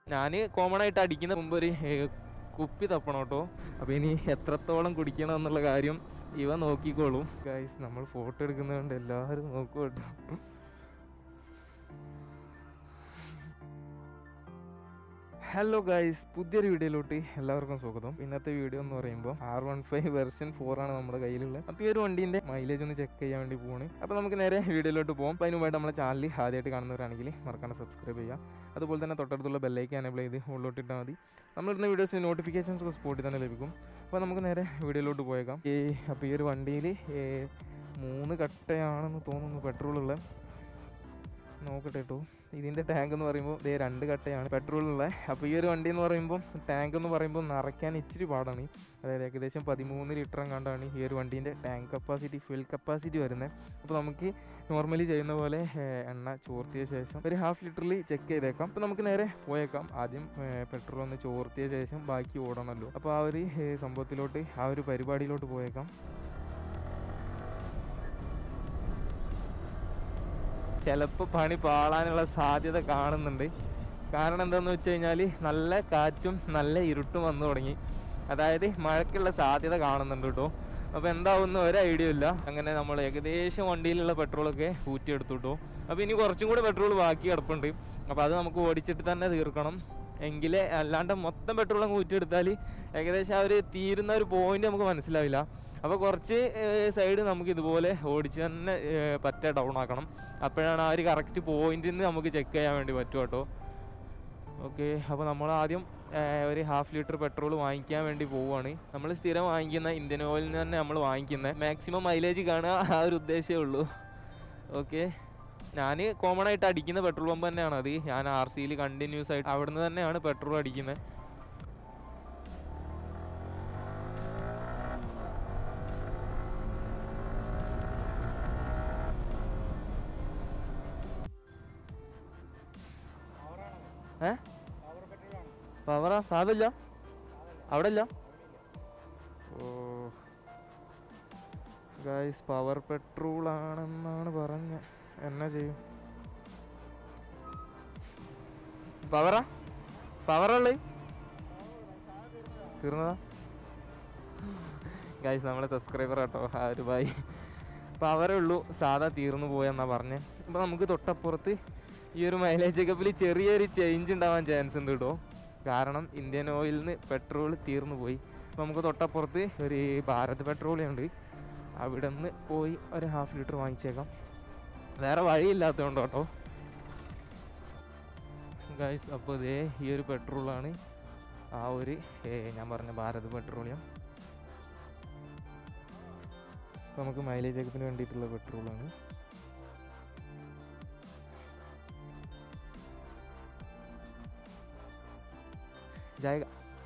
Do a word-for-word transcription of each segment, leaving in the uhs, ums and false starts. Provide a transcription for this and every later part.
ഞാൻ കോമൺ ആയിട്ട് അടിക്കുന്ന മുമ്പ് ഒരു കുപ്പി തപ്പണം കേട്ടോ. അപ്പോൾ ഇനി എത്രത്തോളം കുടിക്കണം എന്നുള്ള കാര്യം ഇവ നോക്കിക്കോളും. ഗൈസ് നമ്മൾ ഫോട്ടോ എടുക്കുന്നതുകൊണ്ട് എല്ലാവരും നോക്കും കേട്ടോ. ഹലോ ഗൈസ്, പുതിയൊരു വീഡിയോയിലോട്ട് എല്ലാവർക്കും സ്വാഗതം. ഇന്നത്തെ വീഡിയോ എന്ന് പറയുമ്പോൾ R one five version four ആണ് നമ്മുടെ കയ്യിലുള്ളത്. അപ്പോൾ ഈ ഒരു വണ്ടീൻ്റെ മൈലേജ് ഒന്ന് ചെക്ക് ചെയ്യാൻ വേണ്ടി പോവാണ്. അപ്പോൾ നമുക്ക് നേരെ വീഡിയോയിലോട്ട് പോകും. അപ്പോൾ അതിനുമായിട്ട് നമ്മുടെ ചാനൽ ആദ്യമായിട്ട് കാണുന്നവരാണെങ്കിൽ മറക്കാണ്ട് സബ്സ്ക്രൈബ് ചെയ്യുക. അതുപോലെ തന്നെ തൊട്ടടുത്തുള്ള ബെല്ലൈക്കൻ എനേബിൾ ചെയ്ത് ഉള്ളിലോട്ട് ഇട്ടാൽ മതി. നമ്മളിടുന്ന വീഡിയോസിന് നോട്ടിഫിക്കേഷൻസ് ഒക്കെ സ്പോട്ടിൽ തന്നെ ലഭിക്കും. അപ്പോൾ നമുക്ക് നേരെ വീഡിയോയിലോട്ട് പോയേക്കാം. ഈ അപ്പോൾ ഈ ഒരു വണ്ടിയിൽ മൂന്ന് കട്ടയാണെന്ന് തോന്നുന്നു പെട്രോളുള്ള. നോക്കട്ടെ കേട്ടോ. ഇതിൻ്റെ ടാങ്ക് എന്ന് പറയുമ്പോൾ ഇതേ രണ്ട് കട്ടയാണ് പെട്രോളുള്ള. അപ്പോൾ ഈ ഒരു വണ്ടി എന്ന് പറയുമ്പോൾ ടാങ്ക് എന്ന് പറയുമ്പോൾ നിറയ്ക്കാൻ ഇച്ചിരി പാടാണ്. അതായത് ഏകദേശം പതിമൂന്ന് ലിറ്റർ കണ്ടാണ് ഈ ഒരു വണ്ടീൻ്റെ ടാങ്ക് കപ്പാസിറ്റി ഫുൾ കപ്പാസിറ്റി വരുന്നത്. അപ്പോൾ നമുക്ക് നോർമലി ചെയ്യുന്ന പോലെ എണ്ണ ചോർത്തിയ ശേഷം ഒരു ഹാഫ് ലിറ്ററിൽ ചെക്ക് ചെയ്തേക്കാം. അപ്പോൾ നമുക്ക് നേരെ പോയേക്കാം. ആദ്യം പെട്രോൾ ഒന്ന് ചോർത്തിയ ശേഷം ബാക്കി ഓടണമല്ലോ. അപ്പോൾ ആ ഒരു സംഭവത്തിലോട്ട് ആ ഒരു പരിപാടിയിലോട്ട് പോയേക്കാം. ചിലപ്പോൾ പണി പാളാനുള്ള സാധ്യത കാണുന്നുണ്ട്. കാരണം എന്താണെന്ന് വെച്ച് കഴിഞ്ഞാൽ നല്ല കാറ്റും നല്ല ഇരുട്ടും വന്നു തുടങ്ങി. അതായത് മഴയ്ക്കുള്ള സാധ്യത കാണുന്നുണ്ട് കേട്ടോ. അപ്പോൾ എന്താവുന്ന ഒരു ഐഡിയ ഇല്ല. അങ്ങനെ നമ്മൾ ഏകദേശം വണ്ടിയിലുള്ള പെട്രോളൊക്കെ ഊറ്റിയെടുത്തു കേട്ടോ. അപ്പോൾ ഇനി കുറച്ചും കൂടി പെട്രോൾ ബാക്കി കിടപ്പുണ്ട്. അപ്പോൾ അത് നമുക്ക് ഓടിച്ചിട്ട് തന്നെ തീർക്കണം. എങ്കിലേ അല്ലാണ്ട് മൊത്തം പെട്രോൾ അങ്ങ് ഊറ്റിയെടുത്താൽ ഏകദേശം ആ ഒരു തീരുന്ന ഒരു പോയിന്റ് നമുക്ക് മനസ്സിലാവില്ല. അപ്പോൾ കുറച്ച് സൈഡ് നമുക്ക് ഇതുപോലെ ഓടിച്ച് തന്നെ പറ്റ ഡൗൺ ആക്കണം. അപ്പോഴാണ് ആ ഒരു കറക്റ്റ് പോയിന്റിൽ നിന്ന് നമുക്ക് ചെക്ക് ചെയ്യാൻ വേണ്ടി പറ്റും കേട്ടോ. ഓക്കെ, അപ്പോൾ നമ്മൾ ആദ്യം ഒരു ഹാഫ് ലിറ്റർ പെട്രോൾ വാങ്ങിക്കാൻ വേണ്ടി പോവുകയാണ്. നമ്മൾ സ്ഥിരം വാങ്ങിക്കുന്ന ഇന്ത്യൻ ഓയിലിൽ നിന്ന് തന്നെ നമ്മൾ വാങ്ങിക്കുന്നത്. മാക്സിമം മൈലേജ് കാണുക, ആ ഒരു ഉദ്ദേശമേ ഉള്ളൂ. ഓക്കെ, ഞാൻ കോമൺ ആയിട്ട് അടിക്കുന്ന പെട്രോൾ പമ്പ് തന്നെയാണ് അത്. ഞാൻ ആർ സിയിൽ കണ്ടിന്യൂസ് ആയിട്ട് അവിടുന്ന് തന്നെയാണ് പെട്രോൾ അടിക്കുന്നത്. ഏ പവറാ? സാധല്ല അവിടെ ഇല്ല. ഓ ഗൈസ്, പവർ പെട്രോൾ ആണെന്നാണ് പറഞ്ഞത്. എന്നാ ചെയ്യും? പവറാ? പവറുള്ളത് തീർന്നതാ ഗൈസ്? നമ്മളെ സബ്സ്ക്രൈബർ കേട്ടോ ആ ഒരു ഭായി. പവറേ ഉള്ളൂ, സാധാ തീർന്നു പോയെന്നാ പറഞ്ഞത്. അപ്പോൾ നമുക്ക് തൊട്ടപ്പുറത്ത് ഈ ഒരു മൈലേജ് കപ്പിൽ ചെറിയൊരു ചേഞ്ച് ഉണ്ടാവാൻ ചാൻസ് ഉണ്ട് കേട്ടോ. കാരണം ഇന്ത്യൻ ഓയിലിൽ നിന്ന് പെട്രോൾ തീർന്നു പോയി. അപ്പോൾ നമുക്ക് തൊട്ടപ്പുറത്ത് ഒരു ഭാരത് പെട്രോളിയം ഉണ്ട്. അവിടെ നിന്ന് പോയി ഒരു ഹാഫ് ലിറ്റർ വാങ്ങിച്ചേക്കാം. വേറെ വഴിയില്ലാത്തതുകൊണ്ട് കേട്ടോ ഗൈസ്. അപ്പോൾ ഇതേ ഈ ഒരു പെട്രോളാണ് ആ ഒരു ഞാൻ പറഞ്ഞ ഭാരത് പെട്രോളിയം. അപ്പോൾ നമുക്ക് മൈലേജ് ചെക്കപ്പിന് വേണ്ടിയിട്ടുള്ള പെട്രോളാണ്. ജായക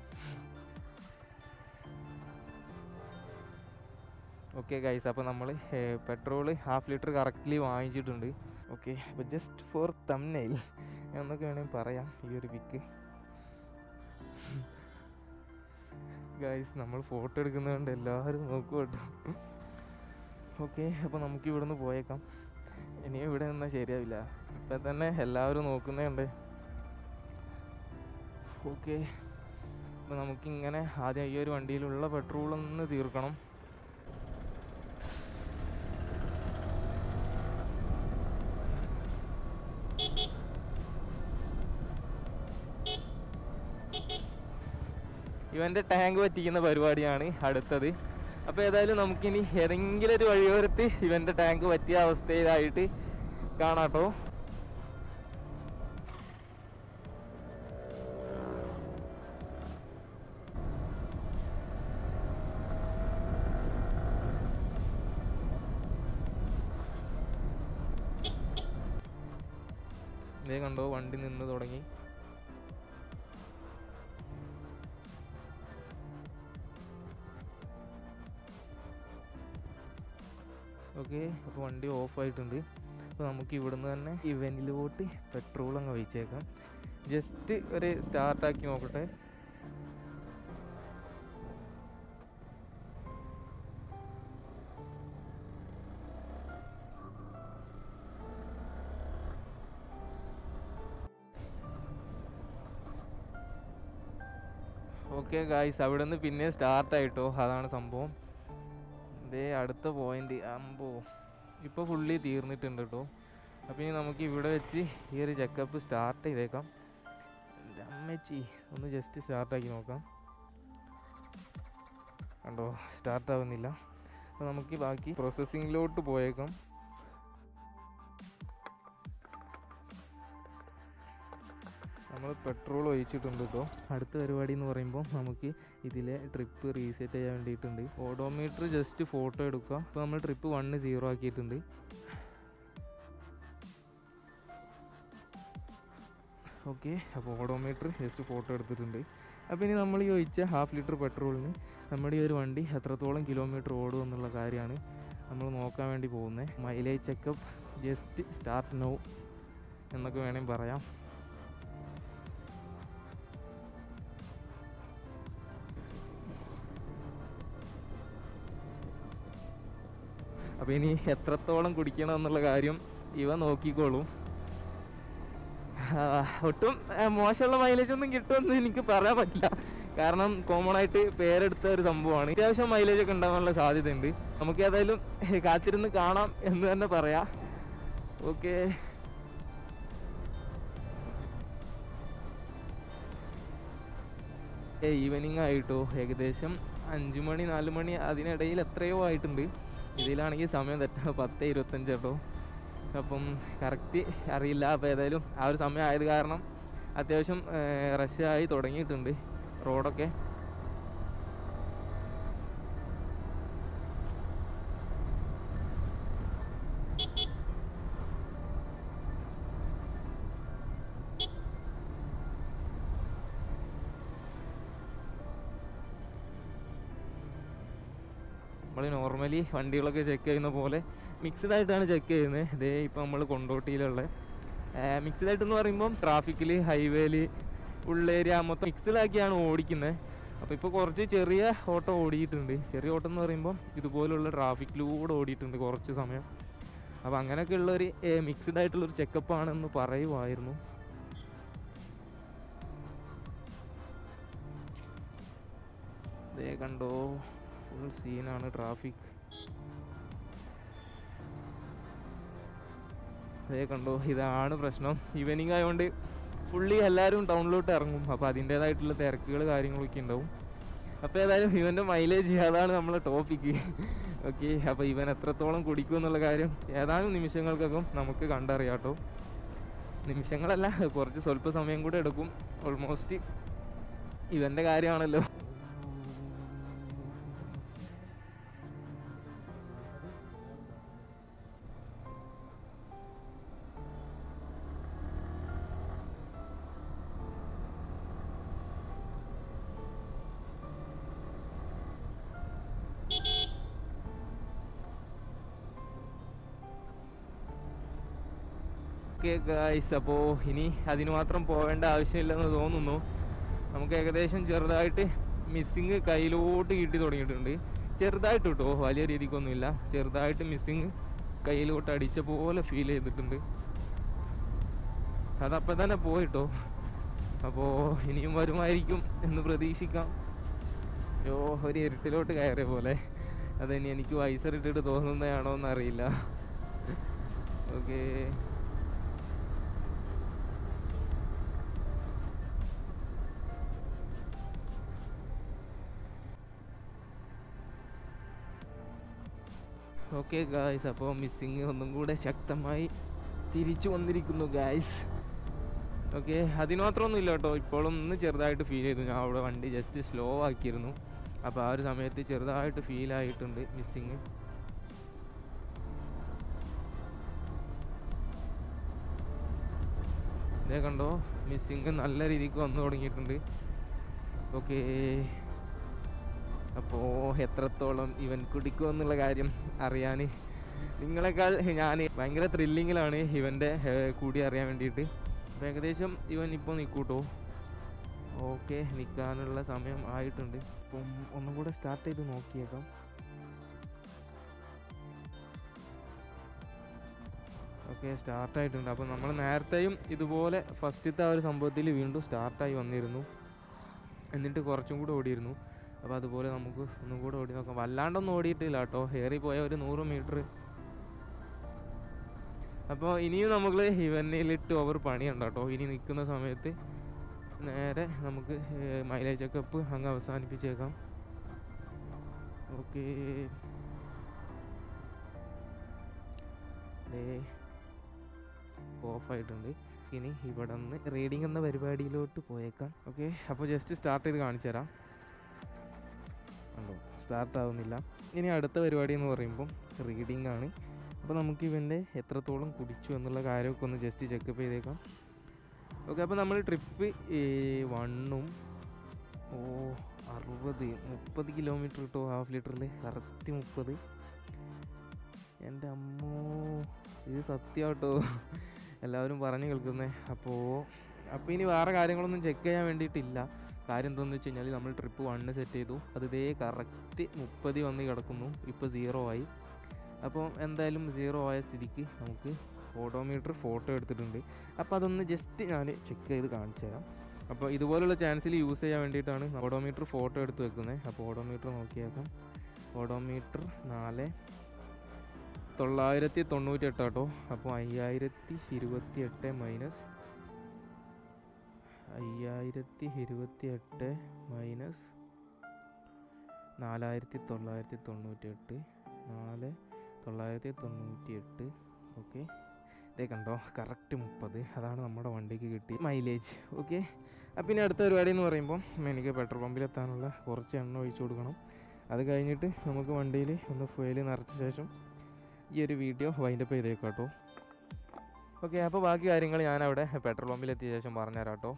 ഓക്കെ ഗൈസ്, അപ്പോൾ നമ്മൾ പെട്രോള് ഹാഫ് ലിറ്റർ കറക്റ്റ്ലി വാങ്ങിച്ചിട്ടുണ്ട്. ഓക്കെ, അപ്പോൾ ജസ്റ്റ് ഫോർ തംബ്നെയിൽ എന്നൊക്കെ വേണമെങ്കിൽ പറയാം ഈ ഒരു പിക്ക്. ഗൈസ് നമ്മൾ ഫോട്ടോ എടുക്കുന്നതുകൊണ്ട് എല്ലാവരും നോക്കും കേട്ടോ. ഓക്കെ, അപ്പോൾ നമുക്ക് ഇവിടുന്ന് പോയേക്കാം. ഇനിയും ഇവിടെ നിന്നാൽ ശരിയാവില്ല. ഇപ്പം തന്നെ എല്ലാവരും നോക്കുന്നതുണ്ട്. ഓക്കെ, അപ്പോൾ നമുക്കിങ്ങനെ ആദ്യം ഈ ഒരു വണ്ടിയിലുള്ള പെട്രോളൊന്ന് തീർക്കണം. ഇവൻ്റെ ടാങ്ക് പറ്റിക്കുന്ന പരിപാടിയാണ് അടുത്തത്. അപ്പോൾ ഏതായാലും നമുക്കിനി ഏതെങ്കിലും ഒരു വഴിയോരത്ത് ഇവൻ്റെ ടാങ്ക് പറ്റിയ അവസ്ഥയിലായിട്ട് കാണാട്ടോ. ഇതേ കണ്ടോ, വണ്ടി നിന്ന് തുടങ്ങി. ഓക്കെ, അപ്പോൾ വണ്ടി ഓഫായിട്ടുണ്ട്. അപ്പോൾ നമുക്ക് ഇവിടുന്ന് തന്നെ ഇവനിലോട്ട് പെട്രോൾ അങ്ങ് ഒഴിച്ചേക്കാം. ജസ്റ്റ് ഒരു സ്റ്റാർട്ടാക്കി നോക്കട്ടെ. ഓക്കെ ഗായ്സ്, അവിടെ നിന്ന് പിന്നെ സ്റ്റാർട്ടായിട്ടോ. അതാണ് സംഭവം. ഇതേ അടുത്ത പോയിന്റ്. അമ്പോ ഇപ്പോൾ ഫുള്ളി തീർന്നിട്ടുണ്ട് കേട്ടോ. അപ്പോൾ ഇനി നമുക്ക് ഇവിടെ വെച്ച് ഈ ഒരു ചെക്കപ്പ് സ്റ്റാർട്ട് ചെയ്തേക്കാം. എൻ്റെ അമ്മച്ചി ഒന്ന് ജസ്റ്റ് സ്റ്റാർട്ടാക്കി നോക്കാം. കണ്ടോ, സ്റ്റാർട്ടാവുന്നില്ല. അപ്പോൾ നമുക്ക് ബാക്കി പ്രോസസ്സിങ്ങിലോട്ട് പോയേക്കാം. നമ്മൾ പെട്രോൾ ഒഴിച്ചിട്ടുണ്ട് കേട്ടോ. അടുത്ത പരിപാടി എന്ന് പറയുമ്പോൾ നമുക്ക് ഇതിലെ ട്രിപ്പ് റീസെറ്റ് ചെയ്യാൻ വേണ്ടിയിട്ടുണ്ട്. ഓഡോമീറ്റർ ജസ്റ്റ് ഫോട്ടോ എടുക്കുക. അപ്പോൾ നമ്മൾ ട്രിപ്പ് വണ്ണ് സീറോ ആക്കിയിട്ടുണ്ട്. ഓക്കെ, അപ്പോൾ ഓഡോമീറ്റർ ജസ്റ്റ് ഫോട്ടോ എടുത്തിട്ടുണ്ട്. അപ്പോൾ ഇനി നമ്മൾ ഈ ഒഴിച്ച ഹാഫ് ലിറ്റർ പെട്രോളിന് നമ്മുടെ ഈ ഒരു വണ്ടി എത്രത്തോളം കിലോമീറ്റർ ഓടും എന്നുള്ള കാര്യമാണ് നമ്മൾ നോക്കാൻ വേണ്ടി പോകുന്നത്. Mileage checkup just start now എന്നൊക്കെ വേണമെങ്കിൽ പറയാം. അപ്പോൾ ഇനി എത്രത്തോളം കുടിക്കണം എന്നുള്ള കാര്യം ഇവ നോക്കിക്കോളും. ഒട്ടും മോശമുള്ള മൈലേജ് ഒന്നും കിട്ടുമെന്ന് എനിക്ക് പറയാൻ പറ്റില്ല. കാരണം കോമൺ ആയിട്ട് പേരെടുത്ത ഒരു സംഭവമാണ്. അത്യാവശ്യം മൈലേജ് ഒക്കെ ഉണ്ടാകാനുള്ള സാധ്യതയുണ്ട്. നമുക്ക് ഏതായാലും കാത്തിരുന്ന് കാണാം എന്ന് തന്നെ പറയാം. ഓക്കെ, ഈവനിങ് ആയിട്ടോ. ഏകദേശം അഞ്ചു മണി നാല് മണി അതിനിടയിൽ എത്രയോ ആയിട്ടുണ്ട്. ഇതിലാണെങ്കിൽ സമയം തെറ്റ പത്ത് ഇരുപത്തഞ്ച് കേട്ടോ. അപ്പം കറക്റ്റ് അറിയില്ല. അപ്പോൾ ഏതായാലും ആ ഒരു സമയം ആയത് കാരണം അത്യാവശ്യം റഷായി തുടങ്ങിയിട്ടുണ്ട് റോഡൊക്കെ. നമ്മൾ നോർമലി വണ്ടികളൊക്കെ ചെക്ക് ചെയ്യുന്ന പോലെ മിക്സ്ഡ് ആയിട്ടാണ് ചെക്ക് ചെയ്യുന്നത്. ഇതേ ഇപ്പോൾ നമ്മൾ കൊണ്ടോട്ടിയിലുള്ള മിക്സ്ഡ് ആയിട്ടെന്ന് പറയുമ്പം ട്രാഫിക്കിൽ, ഹൈവേയിൽ, ഉള്ളേരിയ മൊത്തം മിക്സ്ഡാക്കിയാണ് ഓടിക്കുന്നത്. അപ്പോൾ ഇപ്പോൾ കുറച്ച് ചെറിയ ഓട്ടം ഓടിയിട്ടുണ്ട്. ചെറിയ ഓട്ടം എന്ന് പറയുമ്പം ഇതുപോലുള്ള ട്രാഫിക്കിലൂടെ ഓടിയിട്ടുണ്ട് കുറച്ച് സമയം. അപ്പോൾ അങ്ങനെയൊക്കെ ഉള്ളൊരു മിക്സ്ഡ് ആയിട്ടുള്ളൊരു ചെക്കപ്പാണെന്ന് പറയുമായിരുന്നു. ഇതേ കണ്ടോ, ഫുൾ സീനാണ് ട്രാഫിക്. അതേ കണ്ടോ, ഇതാണ് പ്രശ്നം. ഈവനിങ് ആയതുകൊണ്ട് ഫുള്ളി എല്ലാവരും ടൗണിലോട്ട് ഇറങ്ങും. അപ്പോൾ അതിൻ്റേതായിട്ടുള്ള തിരക്കുകൾ കാര്യങ്ങളൊക്കെ ഉണ്ടാവും. അപ്പോൾ ഏതായാലും ഇവൻ്റെ മൈലേജ് അതാണ് നമ്മളെ ടോപ്പിക്ക്. ഓക്കെ, അപ്പോൾ ഇവൻ എത്രത്തോളം കുടിക്കും എന്നുള്ള കാര്യം ഏതാനും നിമിഷങ്ങൾക്കകം നമുക്ക് കണ്ടറിയാം കേട്ടോ. നിമിഷങ്ങളല്ല, കുറച്ച് സ്വല്പ സമയം കൂടെ എടുക്കും. ഓൾമോസ്റ്റ് ഇവൻ്റെ കാര്യമാണല്ലോ. ഓക്കെ ഗൈസ്, അപ്പോൾ ഇനി അതിന് മാത്രം പോവേണ്ട ആവശ്യമില്ലെന്ന് തോന്നുന്നു. നമുക്ക് ഏകദേശം ചെറുതായിട്ട് മിസ്സിങ് കയ്യിലോട്ട് കിട്ടി തുടങ്ങിയിട്ടുണ്ട്. ചെറുതായിട്ട് കേട്ടോ, വലിയ രീതിക്കൊന്നുമില്ല. ചെറുതായിട്ട് മിസ്സിങ് കയ്യിലോട്ട് അടിച്ച പോലെ ഫീൽ ചെയ്തിട്ടുണ്ട്. അതപ്പം തന്നെ പോയിട്ടോ. അപ്പോൾ ഇനിയും വരുമായിരിക്കും എന്ന് പ്രതീക്ഷിക്കാം. യോ, ഒരു ഇരുട്ടിലോട്ട് കയറിയ പോലെ. അതിനി എനിക്ക് വൈസറിട്ടിട്ട് തോന്നുന്നതാണോ എന്നറിയില്ല. ഓക്കെ, ഓക്കെ ഗായ്സ്, അപ്പോൾ മിസ്സിങ് ഒന്നും കൂടെ ശക്തമായി തിരിച്ചു വന്നിരിക്കുന്നു ഗായ്സ്. ഓക്കെ, അതിന് മാത്രമൊന്നും ഇല്ല കേട്ടോ. ഇപ്പോഴും ഒന്ന് ചെറുതായിട്ട് ഫീൽ ചെയ്തു. ഞാൻ അവിടെ വണ്ടി ജസ്റ്റ് സ്ലോ ആക്കിയിരുന്നു. അപ്പോൾ ആ ഒരു സമയത്ത് ചെറുതായിട്ട് ഫീൽ ആയിട്ടുണ്ട് മിസ്സിങ്. ഇതേ കണ്ടോ, മിസ്സിങ് നല്ല രീതിക്ക് വന്നു തുടങ്ങിയിട്ടുണ്ട്. ഓക്കെ, അപ്പോൾ എത്രത്തോളം ഇവൻ കുടിക്കുമെന്നുള്ള കാര്യം അറിയാൻ നിങ്ങളെക്കാൾ ഞാൻ ഭയങ്കര ത്രില്ലിങ്ങിലാണ് ഇവൻ്റെ കൂടി അറിയാൻ വേണ്ടിയിട്ട്. അപ്പോൾ ഏകദേശം ഇവൻ ഇപ്പോൾ നിൽക്കൂട്ടോ. ഓക്കെ, നിൽക്കാനുള്ള സമയം ആയിട്ടുണ്ട്. അപ്പം ഒന്നും കൂടെ സ്റ്റാർട്ട് ചെയ്ത് നോക്കിയേക്കാം. ഓക്കെ, സ്റ്റാർട്ടായിട്ടുണ്ട്. അപ്പോൾ നമ്മൾ നേരത്തെയും ഇതുപോലെ ഫസ്റ്റത്തെ ആ ഒരു സംഭവത്തിൽ വീണ്ടും സ്റ്റാർട്ടായി വന്നിരുന്നു. എന്നിട്ട് കുറച്ചും കൂടെ ഓടിയിരുന്നു. അപ്പോൾ അതുപോലെ നമുക്ക് ഒന്നും കൂടെ ഓടി നോക്കാം. വല്ലാണ്ടൊന്നും ഓടിയിട്ടില്ല കേട്ടോ, ഏറി പോയ ഒരു നൂറ് മീറ്റർ. അപ്പോൾ ഇനിയും നമ്മൾ ഇവനിലിട്ട് ഓവർ പണിയുണ്ട് കേട്ടോ. ഇനി നിൽക്കുന്ന സമയത്ത് നേരെ നമുക്ക് മൈലേജ് ചെക്കപ്പ് അങ്ങ് അവസാനിപ്പിച്ചേക്കാം. ഓക്കെ, ഓഫായിട്ടുണ്ട്. ഇനി ഇവിടെ നിന്ന് റീഡിങ് എന്ന പരിപാടിയിലോട്ട് പോയേക്കാം. ഓക്കെ, അപ്പോൾ ജസ്റ്റ് സ്റ്റാർട്ട് ചെയ്ത് കാണിച്ചു തരാം. ഉണ്ടോ, സ്റ്റാർട്ട് ആവുന്നില്ല. ഇനി അടുത്ത പരിപാടി എന്ന് പറയുമ്പം റീഡിംഗ് ആണ്. അപ്പോൾ നമുക്ക് ഇവൻ്റെ എത്രത്തോളം കുടിച്ചു എന്നുള്ള കാര്യമൊക്കെ ഒന്ന് ജസ്റ്റ് ചെക്കപ്പ് ചെയ്തേക്കാം. ഓക്കെ, അപ്പോൾ നമ്മൾ ട്രിപ്പ് വണ്ണും ഓ അറുപത് മുപ്പത് കിലോമീറ്റർ കിട്ടോ ഹാഫ് ലിറ്ററിൽ, കറക്റ്റ് മുപ്പത്. എൻ്റെ അമ്മോ, ഇത് സത്യം കേട്ടോ, എല്ലാവരും പറഞ്ഞു കേൾക്കുന്നത്. അപ്പോൾ അപ്പോൾ ഇനി വേറെ കാര്യങ്ങളൊന്നും ചെക്ക് ചെയ്യാൻ വേണ്ടിയിട്ടില്ല. കാര്യം എന്താണെന്ന് വെച്ച് കഴിഞ്ഞാൽ നമ്മൾ ട്രിപ്പ് വണ്ണ് സെറ്റ് ചെയ്തു, അത് ഇതേ കറക്റ്റ് മുപ്പത് വന്ന് കിടക്കുന്നു. ഇപ്പോൾ സീറോ ആയി. അപ്പോൾ എന്തായാലും സീറോ ആയ സ്ഥിതിക്ക് നമുക്ക് ഓഡോമീറ്റർ ഫോട്ടോ എടുത്തിട്ടുണ്ട്. അപ്പോൾ അതൊന്ന് ജസ്റ്റ് ഞാൻ ചെക്ക് ചെയ്ത് കാണിച്ചു തരാം. അപ്പോൾ ഇതുപോലുള്ള ചാൻസിൽ യൂസ് ചെയ്യാൻ വേണ്ടിയിട്ടാണ് ഓഡോമീറ്റർ ഫോട്ടോ എടുത്ത് വെക്കുന്നത്. അപ്പോൾ ഓഡോമീറ്റർ നോക്കിയേക്കാം. ഓഡോമീറ്റർ നാല് തൊള്ളായിരത്തി തൊണ്ണൂറ്റി എട്ട് കേട്ടോ. അപ്പോൾ അയ്യായിരത്തി ഇരുപത്തി എട്ട് മൈനസ് അയ്യായിരത്തി ഇരുപത്തി എട്ട് മൈനസ് നാലായിരത്തി തൊള്ളായിരത്തി തൊണ്ണൂറ്റി എട്ട് നാല് തൊള്ളായിരത്തി തൊണ്ണൂറ്റി എട്ട് ഓക്കെ, ഇതേ കണ്ടോ, കറക്റ്റ് മുപ്പത്. അതാണ് നമ്മുടെ വണ്ടിക്ക് കിട്ടിയ മൈലേജ്. ഓക്കെ, അപ്പം ഇനി അടുത്ത പരിപാടി എന്ന് പറയുമ്പോൾ എനിക്ക് പെട്രോൾ പമ്പിലെത്താനുള്ള കുറച്ച് എണ്ണ ഒഴിച്ചു കൊടുക്കണം. അത് കഴിഞ്ഞിട്ട് നമുക്ക് വണ്ടിയിൽ ഒന്ന് ഫുയൽ നിറച്ച ശേഷം ഈ ഒരു വീഡിയോ വൈൻഡപ്പ് ചെയ്തേക്കാം കേട്ടോ. ഓക്കെ, അപ്പോൾ ബാക്കി കാര്യങ്ങൾ ഞാനവിടെ പെട്രോൾ പമ്പിലെത്തിയ ശേഷം പറഞ്ഞുതരാം കേട്ടോ.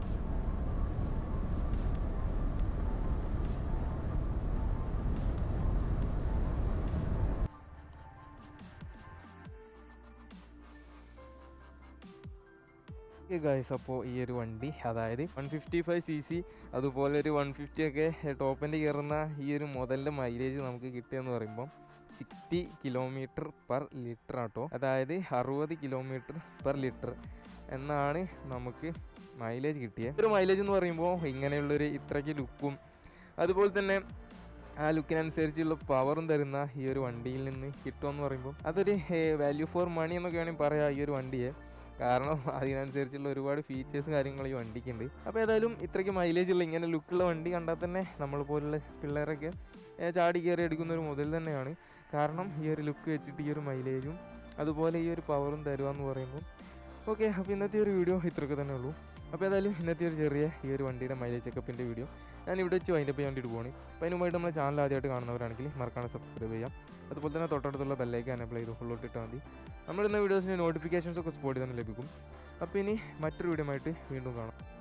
ഗൈസ്, അപ്പോൾ ഈ ഒരു വണ്ടി അതായത് വൺ ഫിഫ്റ്റി ഫൈവ് സി സി അതുപോലെ ഒരു വൺ ഫിഫ്റ്റി ഒക്കെ ടോപ്പിൻ്റെ കയറുന്ന ഈ ഒരു മുതലിൻ്റെ മൈലേജ് നമുക്ക് കിട്ടിയെന്ന് പറയുമ്പം സിക്സ്റ്റി കിലോമീറ്റർ പെർ ലിറ്റർ ആട്ടോ. അതായത് അറുപത് കിലോമീറ്റർ പെർ ലിറ്റർ എന്നാണ് നമുക്ക് മൈലേജ് കിട്ടിയത്. ഒരു മൈലേജ് എന്ന് പറയുമ്പോൾ ഇങ്ങനെയുള്ളൊരു ഇത്രയ്ക്ക് ലുക്കും അതുപോലെ തന്നെ ആ ലുക്കിനനുസരിച്ചുള്ള പവറും തരുന്ന ഈ ഒരു വണ്ടിയിൽ നിന്ന് കിട്ടുമെന്ന് പറയുമ്പോൾ അതൊരു വാല്യൂ ഫോർ മണി എന്നൊക്കെ വേണമെങ്കിൽ പറയാം ഈ ഒരു വണ്ടിയെ. കാരണം അതിനനുസരിച്ചുള്ള ഒരുപാട് ഫീച്ചേഴ്സ് കാര്യങ്ങൾ ഈ വണ്ടിക്കുണ്ട്. അപ്പോൾ ഏതായാലും ഇത്രയ്ക്ക് മൈലേജുള്ള ഇങ്ങനെ ലുക്കുള്ള വണ്ടി കണ്ടാൽ തന്നെ നമ്മൾ പോലുള്ള പിള്ളേരൊക്കെ ചാടി കയറി എടുക്കുന്ന ഒരു മുതൽ തന്നെയാണ്. കാരണം ഈ ഒരു ലുക്ക് വെച്ചിട്ട് ഈ ഒരു മൈലേജും അതുപോലെ ഈ ഒരു പവറും തരുവാന്ന് പറയുമ്പോൾ. ഓക്കെ, അപ്പോൾ ഇന്നത്തെ ഒരു വീഡിയോ ഇത്രയൊക്കെ തന്നെ ഉള്ളൂ. അപ്പോൾ ഏതായാലും ഇന്നത്തെ ഒരു ചെറിയ ഈ ഒരു വണ്ടിയുടെ മൈലേജ് ചെക്കപ്പിൻ്റെ വീഡിയോ ഞാൻ ഇവിടെ വെച്ച് വൈൻഡപ്പ് ചെയ്യാൻ വേണ്ടിയിട്ട് പോകണം. അപ്പോൾ അതിനുമായിട്ട് നമ്മുടെ ചാനൽ ആദ്യമായിട്ട് കാണുന്നവരാണെങ്കിൽ മറക്കാതെ സബ്സ്ക്രൈബ് ചെയ്യാം. അതുപോലെ തന്നെ തൊട്ടടുത്തുള്ള ബെല്ലൈക്കൻ എനേബിൾ ചെയ്ത് ഉള്ളിലോട്ട് ഇട്ടാൽ മതി. നമ്മളിടുന്ന വീഡിയോസിൻ്റെ നോട്ടിഫിക്കേഷൻസ് ഒക്കെ സ്പോട്ടിൽ തന്നെ ലഭിക്കും. അപ്പോൾ ഇനി മറ്റൊരു വീഡിയോ ആയിട്ട് വീണ്ടും കാണാം.